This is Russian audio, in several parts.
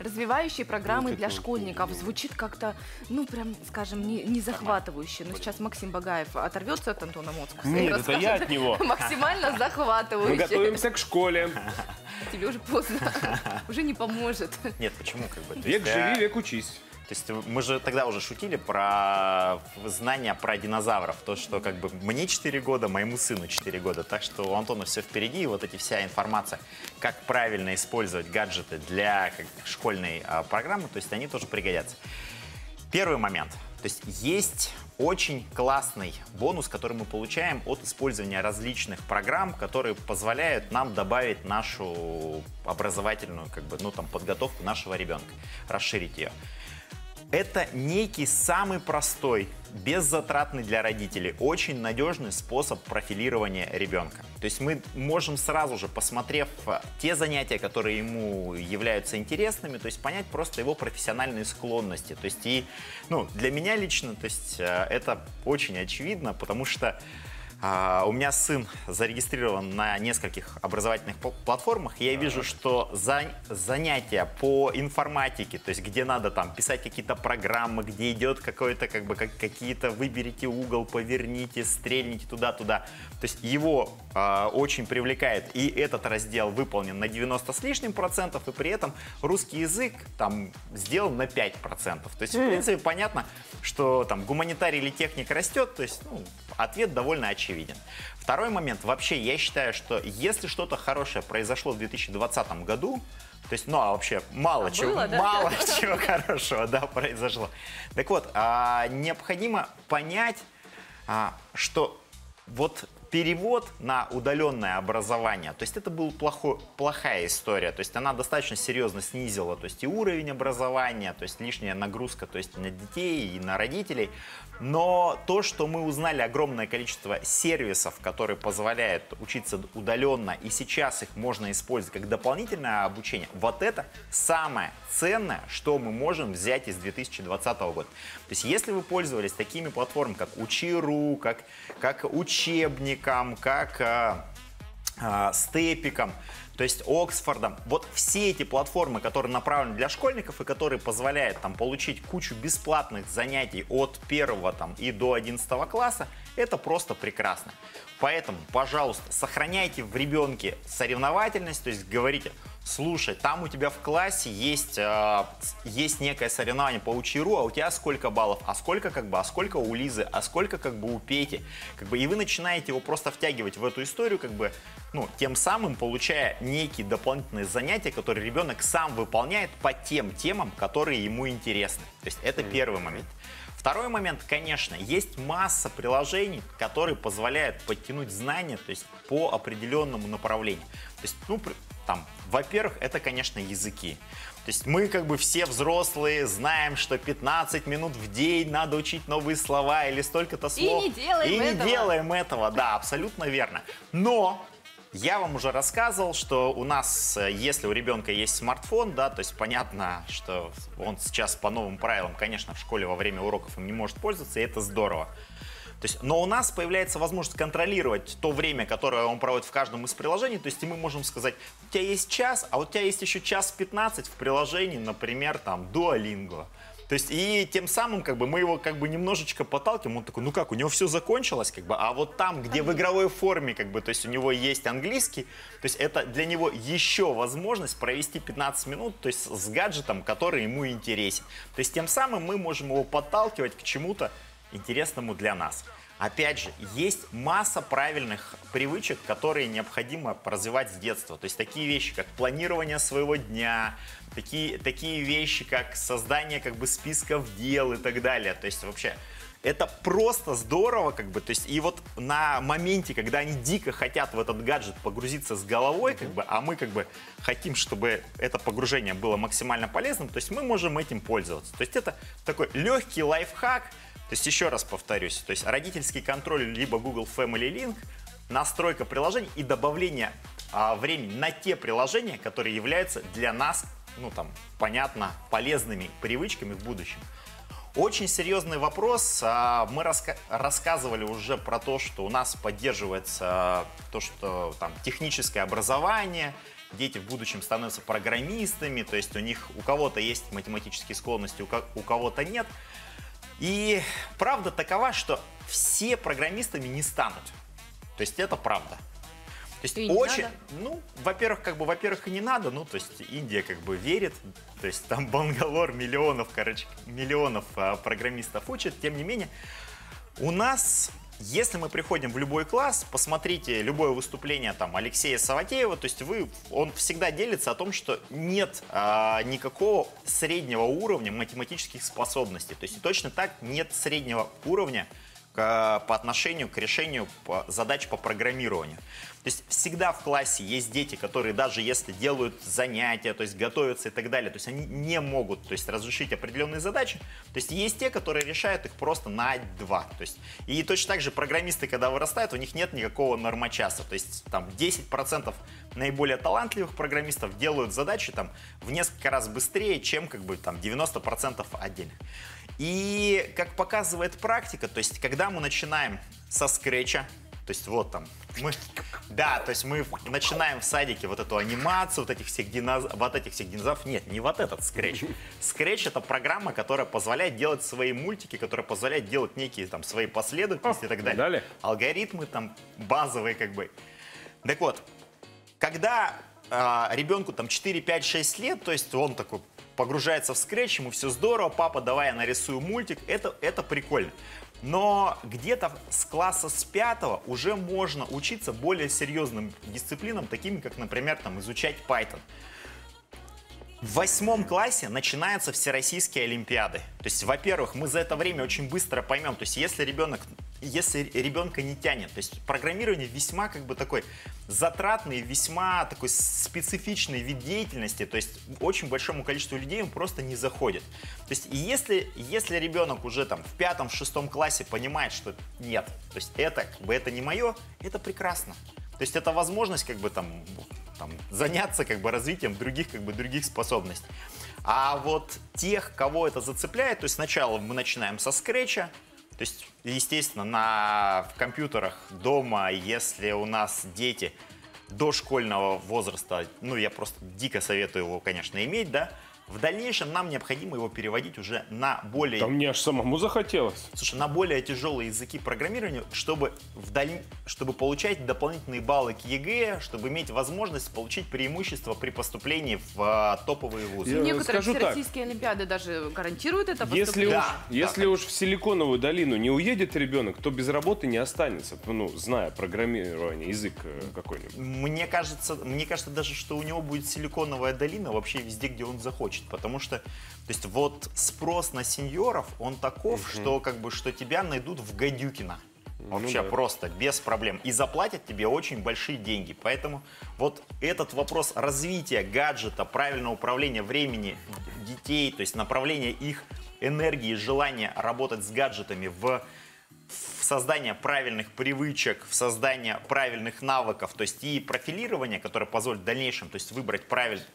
развивающие программы для школьников. Звучит как-то, ну, прям, скажем, не захватывающе. Но сейчас Максим Багаев оторвется от Антона Моцкуса и Нет, это я расскажет от него. максимально Мы захватывающе. готовимся к школе. Тебе уже поздно, уже не поможет. Нет, почему как бы? То Век есть, живи, век учись. То есть мы же тогда уже шутили про знания про динозавров. То, что как бы мне 4 года, моему сыну 4 года. Так что у Антона все впереди. И вот эти вся информация, как правильно использовать гаджеты для школьной программы, то есть они тоже пригодятся. Первый момент. То есть есть очень классный бонус, который мы получаем от использования различных программ, которые позволяют нам добавить нашу образовательную подготовку нашего ребенка, расширить ее. Это некий самый простой, беззатратный для родителей, очень надежный способ профилирования ребенка. То есть мы можем сразу же, посмотрев те занятия, которые ему являются интересными, то есть понять просто его профессиональные склонности. То есть для меня лично, то есть это очень очевидно, потому что у меня сын зарегистрирован на нескольких образовательных платформах, и я вижу, что занятия по информатике, то есть где надо там писать какие-то программы, где идет какое-то какие-то выберите угол, поверните, стрельните туда-туда, то есть его очень привлекает, и этот раздел выполнен на 90 с лишним процентов, и при этом русский язык там сделан на 5%. То есть, в принципе, понятно, что там гуманитарий или техник растет, то есть ответ довольно очевиден. Второй момент. Вообще, я считаю, что если что-то хорошее произошло в 2020 году, то есть, вообще мало чего хорошего, произошло. Так вот, необходимо понять, что вот перевод на удаленное образование, то есть это была плохая история, то есть она достаточно серьезно снизила, то есть и уровень образования, то есть лишняя нагрузка, то есть на детей и на родителей. Но то, что мы узнали огромное количество сервисов, которые позволяют учиться удаленно, и сейчас их можно использовать как дополнительное обучение, вот это самое ценное, что мы можем взять из 2020 года. То есть если вы пользовались такими платформами, как Учи.ру, как Учебником, как Степиком, то есть Оксфордом, вот все эти платформы, которые направлены для школьников и которые позволяют получить кучу бесплатных занятий от 1 и до 11 класса, это просто прекрасно. Поэтому, пожалуйста, сохраняйте в ребенке соревновательность, то есть говорите: слушай, там у тебя в классе есть некое соревнование по Учи.ру, а у тебя сколько баллов, а сколько у Лизы, а сколько у Пети, и вы начинаете его просто втягивать в эту историю, тем самым получая некие дополнительные занятия, которые ребенок сам выполняет по тем темам, которые ему интересны. То есть это первый момент. Второй момент, конечно, есть масса приложений, которые позволяют подтянуть знания, то есть по определенному направлению. То есть, во-первых, это, конечно, языки. То есть мы все взрослые знаем, что 15 минут в день надо учить новые слова или столько-то слов. И не делаем этого. Да, абсолютно верно. Но я вам уже рассказывал, что у нас, если у ребенка есть смартфон, то есть понятно, что он сейчас по новым правилам, конечно, в школе во время уроков им не может пользоваться, и это здорово. То есть, но у нас появляется возможность контролировать то время, которое он проводит в каждом из приложений. То есть мы можем сказать: у тебя есть час, а у тебя есть еще час 15 в приложении, например, Duolingo. То есть и тем самым мы его немножечко подталкиваем, он такой: у него все закончилось, а вот там, где в игровой форме, то есть у него есть английский, то есть это для него еще возможность провести 15 минут, то есть с гаджетом, который ему интересен. То есть тем самым мы можем его подталкивать к чему-то интересному для нас. Опять же, есть масса правильных привычек, которые необходимо развивать с детства. То есть такие вещи, как планирование своего дня, такие вещи, как создание списков дел и так далее. То есть вообще это просто здорово, то есть и вот на моменте, когда они дико хотят в этот гаджет погрузиться с головой, а мы хотим, чтобы это погружение было максимально полезным, то есть мы можем этим пользоваться. То есть это такой легкий лайфхак. То есть еще раз повторюсь, то есть родительский контроль либо Google Family Link, настройка приложений и добавление времени на те приложения, которые являются для нас, понятно, полезными привычками в будущем. Очень серьезный вопрос. Мы рассказывали уже про то, что у нас поддерживается техническое образование, дети в будущем становятся программистами, то есть у кого-то есть математические склонности, у кого-то нет. И правда такова, что все программистами не станут. То есть это правда. То есть очень, ну, во-первых, и не надо, ну, то есть Индия как бы верит, то есть там Бангалор миллионов программистов учат, тем не менее, у нас, если мы приходим в любой класс, посмотрите любое выступление там Алексея Саватеева, то есть он всегда делится о том, что нет никакого среднего уровня математических способностей, то есть и точно так нет среднего уровня по отношению к решению задач по программированию. То есть всегда в классе есть дети, которые даже если делают занятия, то есть готовятся и так далее, то есть они не могут, то есть разрешить определенные задачи. То есть те, которые решают их просто на 2. То есть, и точно так же программисты, когда вырастают, у них нет никакого нормочаса. То есть там 10% наиболее талантливых программистов делают задачи там в несколько раз быстрее, чем как бы там 90% отдельных. И как показывает практика, то есть когда мы начинаем со скретча, то есть вот там то есть мы начинаем в садике вот эту анимацию, вот этих всех динозавров. Нет, не вот этот скретч. Скретч — это программа, которая позволяет делать свои мультики, которая позволяет делать некие там свои последовательности и так далее. Алгоритмы там базовые как бы. Так вот, когда ребенку там 4, 5, 6 лет, то есть он такой погружается в скретч, ему все здорово, папа, давай я нарисую мультик, это прикольно. Но где-то с класса с 5 уже можно учиться более серьезным дисциплинам, такими как, например, там, изучать Python. В 8 классе начинаются всероссийские олимпиады. То есть, во-первых, мы за это время очень быстро поймем, то есть если ребенка не тянет, то есть программирование весьма как бы такой затратный, весьма такой специфичный вид деятельности, то есть очень большому количеству людей он просто не заходит. То есть и если ребенок уже там в 5-6 классе понимает, что нет, то есть это не мое, это прекрасно. То есть это возможность как бы там заняться как бы развитием других способностей. А вот тех, кого это цепляет, то есть сначала мы начинаем со скретча, то есть, естественно, в компьютерах дома, если у нас дети дошкольного возраста, ну, я просто дико советую его, конечно, иметь, да, в дальнейшем нам необходимо его переводить уже на более... Да мне аж самому захотелось. Слушай, на более тяжелые языки программирования, чтобы получать дополнительные баллы к ЕГЭ, чтобы иметь возможность получить преимущество при поступлении в топовые вузы. Некоторые всероссийские олимпиады даже гарантируют это поступление. Если уж в Силиконовую долину не уедет ребенок, то без работы не останется, ну, зная программирование, язык какой-нибудь. Мне кажется даже, что у него будет Силиконовая долина вообще везде, где он захочет. Потому что, то есть, вот спрос на сеньоров, он таков, что тебя найдут в Гадюкино. Вообще просто, без проблем. И заплатят тебе очень большие деньги. Поэтому вот этот вопрос развития гаджета, правильного управления времени детей, то есть направления их энергии, желания работать с гаджетами в создание правильных привычек, в создание правильных навыков, то есть и профилирование, которое позволит в дальнейшем, то есть выбрать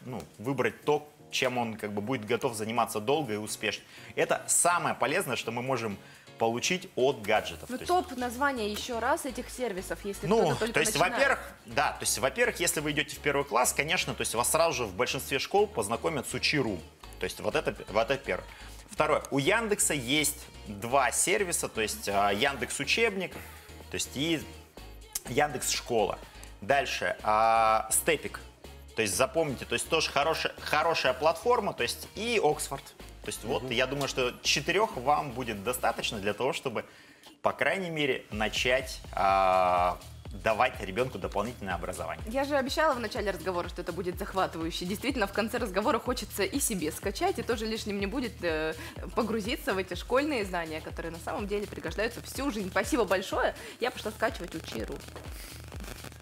то, чем он как бы будет готов заниматься долго и успешно. Это самое полезное, что мы можем получить от гаджетов. Ну, топ-название еще раз этих сервисов, если кто-то только начинает. Во-первых, если вы идете в 1 класс, конечно, то есть вас сразу же в большинстве школ познакомят с Учи.ру. То есть вот это первое. Второе. У Яндекса есть 2 сервиса, то есть Яндекс Учебник, то есть и Яндекс Школа. Дальше Степик. То есть запомните, то есть тоже хорошая платформа, то есть и Оксфорд. То есть вот я думаю, что 4 вам будет достаточно для того, чтобы, по крайней мере, начать давать ребенку дополнительное образование. Я же обещала в начале разговора, что это будет захватывающе. Действительно, в конце разговора хочется и себе скачать, и тоже лишним не будет погрузиться в эти школьные знания, которые на самом деле пригождаются всю жизнь. Спасибо большое. Я пошла скачивать Учи.ру.